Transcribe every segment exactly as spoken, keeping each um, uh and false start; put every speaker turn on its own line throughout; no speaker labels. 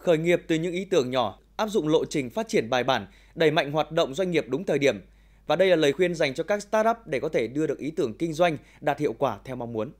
khởi nghiệp từ những ý tưởng nhỏ, áp dụng lộ trình phát triển bài bản, đẩy mạnh hoạt động doanh nghiệp đúng thời điểm. Và đây là lời khuyên dành cho các startup để có thể đưa được ý tưởng kinh doanh đạt hiệu quả theo mong muốn.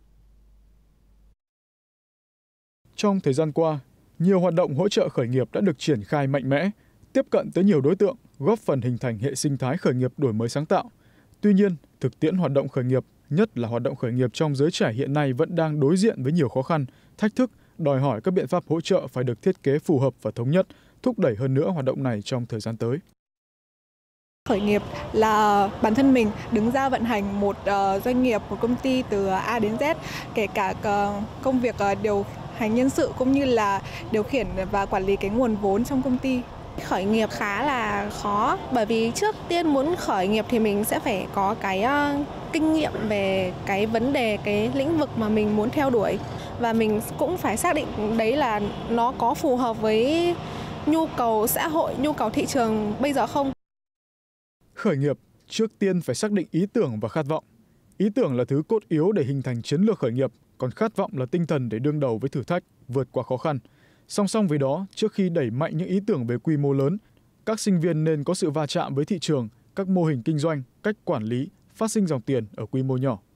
Trong thời gian qua, nhiều hoạt động hỗ trợ khởi nghiệp đã được triển khai mạnh mẽ, tiếp cận tới nhiều đối tượng, góp phần hình thành hệ sinh thái khởi nghiệp đổi mới sáng tạo. Tuy nhiên, thực tiễn hoạt động khởi nghiệp, nhất là hoạt động khởi nghiệp trong giới trẻ hiện nay vẫn đang đối diện với nhiều khó khăn, thách thức, đòi hỏi các biện pháp hỗ trợ phải được thiết kế phù hợp và thống nhất, thúc đẩy hơn nữa hoạt động này trong thời gian tới.
Khởi nghiệp là bản thân mình đứng ra vận hành một uh, doanh nghiệp, một công ty từ A đến Z, kể cả uh, công việc uh, điều hành nhân sự cũng như là điều khiển và quản lý cái nguồn vốn trong công ty.
Khởi nghiệp khá là khó, bởi vì trước tiên muốn khởi nghiệp thì mình sẽ phải có cái uh, kinh nghiệm về cái vấn đề, cái lĩnh vực mà mình muốn theo đuổi. Và mình cũng phải xác định đấy là nó có phù hợp với nhu cầu xã hội, nhu cầu thị trường bây giờ không.
Khởi nghiệp trước tiên phải xác định ý tưởng và khát vọng. Ý tưởng là thứ cốt yếu để hình thành chiến lược khởi nghiệp, còn khát vọng là tinh thần để đương đầu với thử thách, vượt qua khó khăn. Song song với đó, trước khi đẩy mạnh những ý tưởng về quy mô lớn, các sinh viên nên có sự va chạm với thị trường, các mô hình kinh doanh, cách quản lý, phát sinh dòng tiền ở quy mô nhỏ.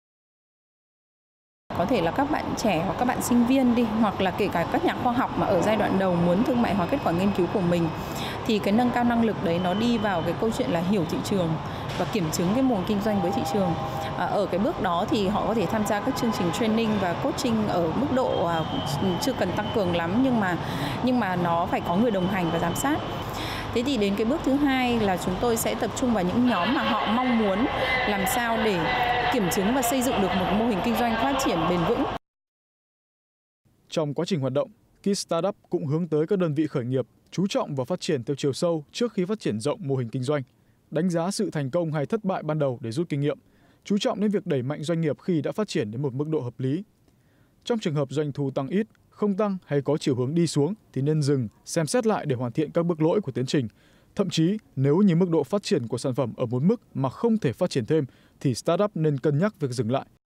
Có thể là các bạn trẻ hoặc các bạn sinh viên đi, hoặc là kể cả các nhà khoa học mà ở giai đoạn đầu muốn thương mại hóa kết quả nghiên cứu của mình, thì cái nâng cao năng lực đấy nó đi vào cái câu chuyện là hiểu thị trường và kiểm chứng cái mô hình kinh doanh với thị trường. À, ở cái bước đó thì họ có thể tham gia các chương trình training và coaching ở mức độ à, chưa cần tăng cường lắm, nhưng mà nhưng mà nó phải có người đồng hành và giám sát. Thế thì đến cái bước thứ hai là chúng tôi sẽ tập trung vào những nhóm mà họ mong muốn làm sao để kiểm chứng và xây dựng được một mô hình kinh doanh phát triển bền vững.
Trong quá trình hoạt động, Kids Startup cũng hướng tới các đơn vị khởi nghiệp chú trọng vào phát triển theo chiều sâu trước khi phát triển rộng mô hình kinh doanh, đánh giá sự thành công hay thất bại ban đầu để rút kinh nghiệm, chú trọng đến việc đẩy mạnh doanh nghiệp khi đã phát triển đến một mức độ hợp lý. Trong trường hợp doanh thu tăng ít, không tăng hay có chiều hướng đi xuống thì nên dừng, xem xét lại để hoàn thiện các bước lỗi của tiến trình. Thậm chí, nếu như mức độ phát triển của sản phẩm ở một mức mà không thể phát triển thêm thì startup nên cân nhắc việc dừng lại.